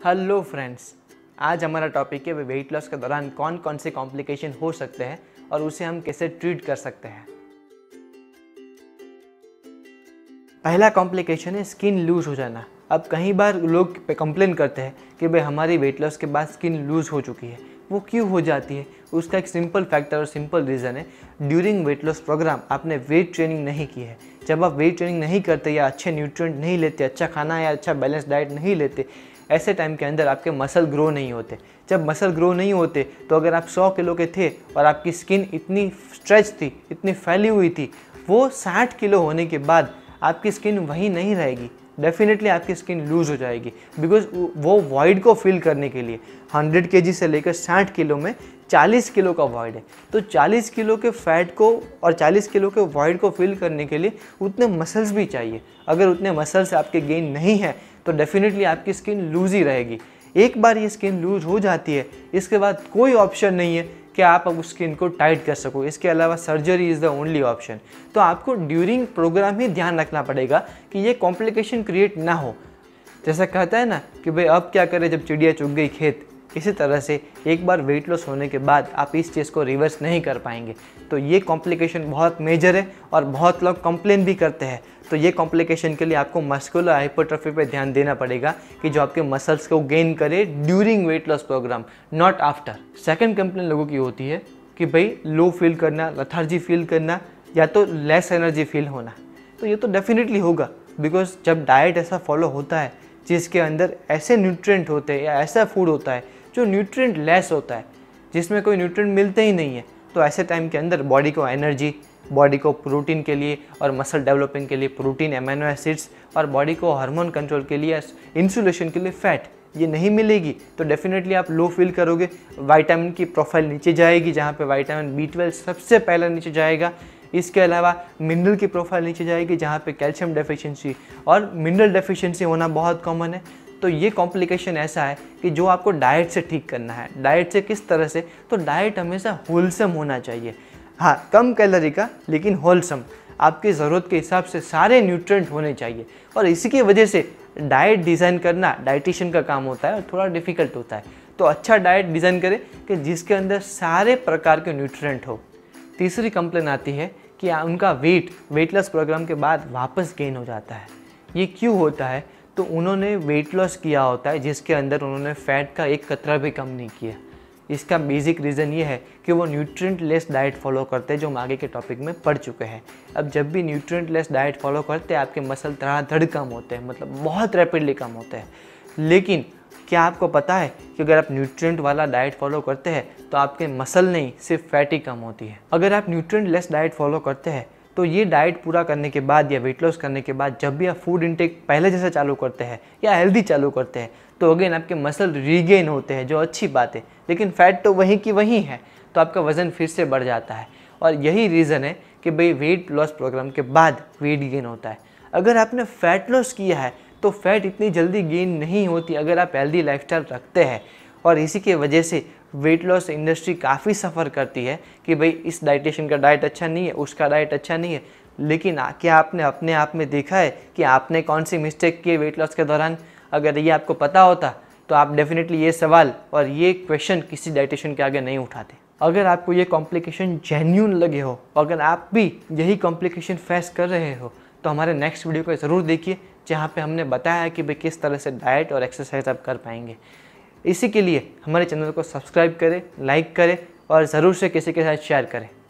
Hello friends, आज हमारा topic है वेट लॉस के दौरान कौन कौन से कॉम्प्लिकेशन हो सकते हैं और उसे हम कैसे ट्रीट कर सकते हैं। पहला कॉम्प्लिकेशन है स्किन लूज हो जाना। अब कई बार लोग कंप्लेन करते हैं कि भाई हमारी वेट लॉस के बाद स्किन लूज हो चुकी है। वो क्यों हो जाती है? उसका एक सिंपल फैक्टर और सिंपल रीज़न है, ड्यूरिंग वेट लॉस प्रोग्राम आपने वेट ट्रेनिंग नहीं की है। जब आप वेट ट्रेनिंग नहीं करते या अच्छे न्यूट्रिएंट नहीं लेते, अच्छा खाना या अच्छा बैलेंस डाइट नहीं लेते, ऐसे टाइम के अंदर आपके मसल ग्रो नहीं होते। जब मसल ग्रो नहीं होते तो अगर आप 100 किलो के थे और आपकी स्किन इतनी स्ट्रेच थी, इतनी फैली हुई थी, वो 60 किलो होने के बाद आपकी स्किन वही नहीं रहेगी। डेफिनेटली आपकी स्किन लूज हो जाएगी, बिकॉज वो वॉइड को फिल करने के लिए 100 केजी से लेकर 60 किलो में 40 किलो का वॉइड है। तो 40 किलो के फैट को और 40 किलो के वॉइड को फिल करने के लिए उतने मसल्स भी चाहिए। अगर उतने मसल्स आपके गेन नहीं है तो डेफिनेटली आपकी स्किन लूज ही रहेगी। एक बार ये स्किन लूज हो जाती है, इसके बाद कोई ऑप्शन नहीं है कि आप अब उस स्किन को टाइट कर सको। इसके अलावा surgery is the only option. तो आपको ड्यूरिंग प्रोग्राम ही ध्यान रखना पड़ेगा कि ये कॉम्प्लिकेशन क्रिएट ना हो। जैसा कहता है ना कि भाई अब क्या करें जब चिड़िया चुग गई खेत, इसी तरह से एक बार वेट लॉस होने के बाद आप इस चीज़ को रिवर्स नहीं कर पाएंगे। तो ये कॉम्प्लिकेशन बहुत मेजर है और बहुत लोग कंप्लेन भी करते हैं। तो ये कॉम्प्लिकेशन के लिए आपको मस्कुलर हाइपरट्रॉफी पे ध्यान देना पड़ेगा कि जो आपके मसल्स को गेन करे during weight loss program, not after. Second complain लोगों की होती है कि भाई लो फील करना, लथार्जी फील करना या तो लेस एनर्जी फील होना। तो ये तो डेफिनेटली होगा, बिकॉज जब डाइट ऐसा फॉलो होता है जिसके अंदर ऐसे न्यूट्रिएंट होते हैं या ऐसा फूड होता है जो न्यूट्रिएंट लेस होता है, जिसमें कोई न्यूट्रिएंट मिलते ही नहीं है, तो ऐसे टाइम के अंदर बॉडी को एनर्जी, बॉडी को प्रोटीन के लिए और मसल डेवलपिंग के लिए प्रोटीन, एमिनो एसिड्स और बॉडी को हार्मोन कंट्रोल के लिए, इंसुलेशन के लिए फैट, ये नहीं मिलेगी तो डेफिनेटली आप लो फील करोगे। विटामिन की प्रोफाइल नीचे जाएगी, जहाँ पे विटामिन B12 सबसे पहले नीचे जाएगा। इसके अलावा मिनरल की प्रोफाइल नीचे जाएगी, जहाँ पे कैल्शियम डेफिशिएंसी और मिनरल डेफिशिएंसी होना बहुत कॉमन है। तो ये कॉम्प्लिकेशन ऐसा है कि जो आपको डाइट से ठीक करना है। डाइट से किस तरह से? तो डाइट हमेशा होलसम होना चाहिए। हाँ, कम कैलोरी का लेकिन होलसम, आपकी ज़रूरत के हिसाब से सारे न्यूट्रिएंट होने चाहिए। और इसी की वजह से डाइट डिज़ाइन करना डाइटिशियन का काम होता है और थोड़ा डिफ़िकल्ट होता है। तो अच्छा डाइट डिज़ाइन करें कि जिसके अंदर सारे प्रकार के न्यूट्रिएंट हो। तीसरी कंप्लेन आती है कि उनका वेट लॉस प्रोग्राम के बाद वापस गेन हो जाता है। ये क्यों होता है? तो उन्होंने वेट लॉस किया होता है जिसके अंदर उन्होंने फैट का एक कतरा भी कम नहीं किया। इसका बेसिक रीज़न ये है कि वो न्यूट्रिएंट लेस डाइट फॉलो करते हैं, जो हम आगे के टॉपिक में पढ़ चुके हैं। अब जब भी न्यूट्रिएंट लेस डाइट फॉलो करते हैं आपके मसल धड़ाधड़ कम होते हैं, मतलब बहुत रैपिडली कम होते हैं। लेकिन क्या आपको पता है कि अगर आप न्यूट्रिएंट वाला डाइट फॉलो करते हैं तो आपके मसल नहीं, सिर्फ फैट ही कम होती है। अगर आप न्यूट्रिएंट लेस डाइट फॉलो करते हैं तो ये डाइट पूरा करने के बाद या वेट लॉस करने के बाद जब भी आप फूड इंटेक पहले जैसा चालू करते हैं या हेल्दी चालू करते हैं तो अगेन आपके मसल रीगेन होते हैं, जो अच्छी बात है। लेकिन फैट तो वहीं की वहीं है, तो आपका वज़न फिर से बढ़ जाता है। और यही रीज़न है कि भाई वेट लॉस प्रोग्राम के बाद वेट गेन होता है। अगर आपने फैट लॉस किया है तो फैट इतनी जल्दी गेन नहीं होती अगर आप हेल्दी लाइफस्टाइल रखते हैं। और इसी के वजह से वेट लॉस इंडस्ट्री काफ़ी सफ़र करती है कि भाई इस डाइटिशियन का डाइट अच्छा नहीं है, उसका डाइट अच्छा नहीं है। लेकिन क्या आपने अपने आप में देखा है कि आपने कौन सी मिस्टेक की है वेट लॉस के दौरान? अगर ये आपको पता होता तो आप डेफिनेटली ये सवाल और ये क्वेश्चन किसी डाइटिशियन के आगे नहीं उठाते। अगर आपको ये कॉम्प्लिकेशन जेन्युइन लगे हो, अगर आप भी यही कॉम्प्लिकेशन फेस कर रहे हो, तो हमारे नेक्स्ट वीडियो को ज़रूर देखिए, जहाँ पे हमने बताया कि भाई किस तरह से डाइट और एक्सरसाइज आप कर पाएंगे। इसी के लिए हमारे चैनल को सब्सक्राइब करें, लाइक करें और ज़रूर से किसी के साथ शेयर करें।